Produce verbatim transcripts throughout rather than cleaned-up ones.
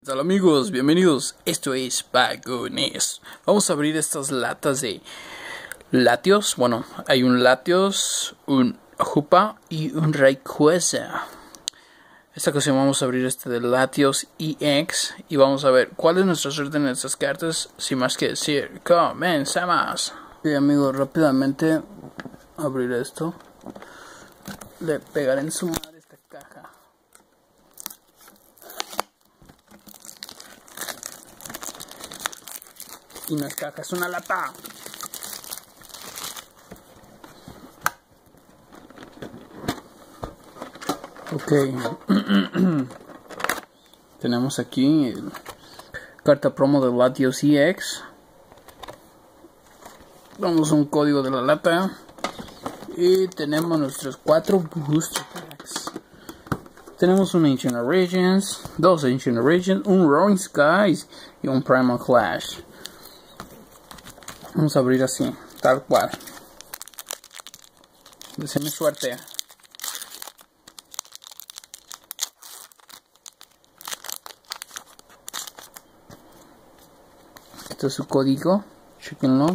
¿Qué tal amigos? Bienvenidos, esto es Vagones. Vamos a abrir estas latas de Latios. Bueno, hay un Latios, un Hoopa y un Rayquaza. Esta ocasión vamos a abrir este de Latios E X y vamos a ver cuál es nuestra suerte en estas cartas. Sin más que decir, comenzamos. Bien amigos, rápidamente abrir esto. Le pegaré en su madre esta caja. Y no es caja, es una lata. Ok. Tenemos aquí el carta promo de Latios E X. Damos un código de la lata. Y tenemos nuestros cuatro booster packs. Tenemos un Ancient Origins, dos Ancient Origins, un Roaring Skies y un Primal Clash. Vamos a abrir así, tal cual. Deseenme suerte. Este es su código, chequenlo.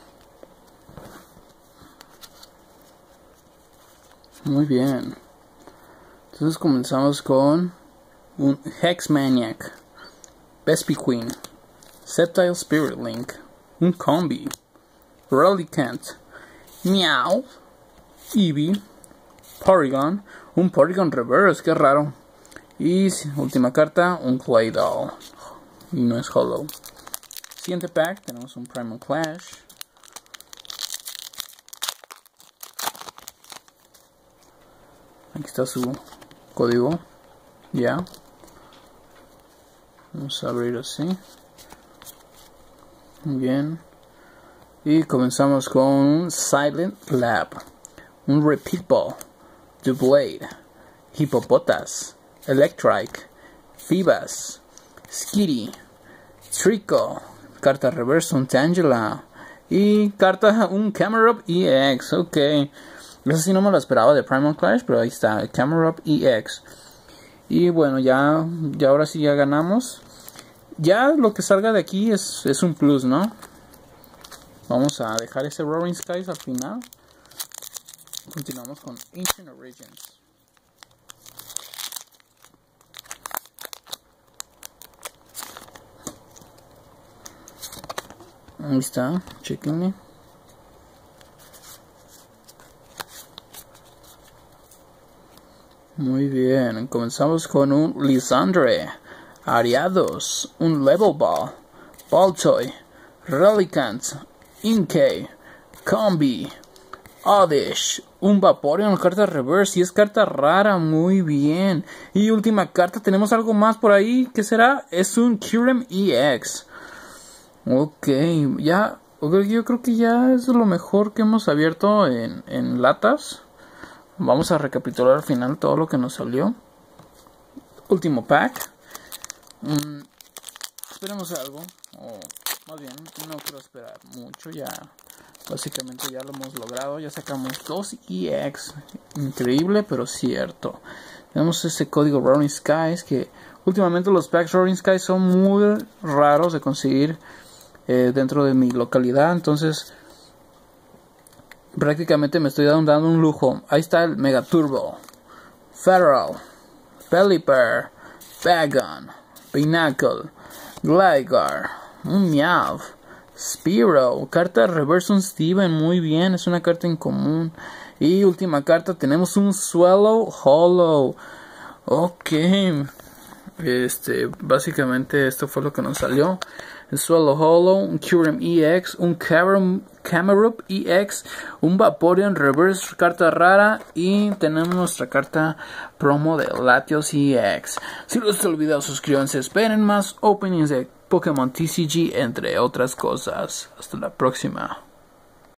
Muy bien. Entonces comenzamos con un Hexmaniac, Vespiquen, Sceptile Spirit Link, un Combi, Relicanth, Meow, Eevee, Porygon, un Porygon Reverse, qué raro. Y última carta, un Claydol. Y no es Hollow. Siguiente pack, tenemos un Primal Clash. Aquí está su código. Ya. Vamos a abrir así. Bien. Y comenzamos con un Silent Lab, un Repeat Ball, Doublade, Hippopotas, Electrike, Feebas, Skitty, Trico, carta reverse, un Tangela y carta un Camerupt E X. Ok, eso sí no me lo esperaba de Primal Clash, pero ahí está el Camerupt E X. Y bueno, ya, ya ahora sí ya ganamos. Ya lo que salga de aquí es, es un plus, ¿no? Vamos a dejar ese Roaring Skies al final. Continuamos con Ancient Origins. Ahí está, chequenme. Muy bien, comenzamos con un Lysandre, Ariados, un Level Ball, Baltoy, Relicanth, Inkay, Combi, Oddish, un Vaporeon, carta reverse y es carta rara, muy bien. Y última carta, tenemos algo más por ahí, ¿qué será? Es un Kyurem E X. Ok, ya, yo creo que ya es lo mejor que hemos abierto en, en latas. Vamos a recapitular al final todo lo que nos salió. Último pack. Mm, esperemos algo. O más bien, no quiero esperar mucho. Ya, básicamente ya lo hemos logrado. Ya sacamos dos E X. Increíble, pero cierto. Tenemos este código Roaring Skies. Que últimamente los packs Roaring Skies son muy raros de conseguir eh, dentro de mi localidad. Entonces prácticamente me estoy dando un lujo. Ahí está el Mega Turbo, Feral, Pelipper, Bagon, Pinnacle, Gligar, un Meow, Spearow, carta reverse un Steven, muy bien, es una carta en común. Y última carta tenemos un Swallow Hollow. Ok, este, básicamente esto fue lo que nos salió. El Swallow Hollow, un Kyurem E X, un Camerupt E X, un Vaporeon Reverse, carta rara, y tenemos nuestra carta promo de Latios E X. Si les gustó el video, suscríbanse, esperen más openings de Pokémon T C G, entre otras cosas. Hasta la próxima.